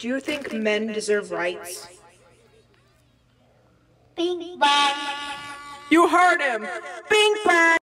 Do you think men deserve rights? Bing bang. You heard him! Bing bang!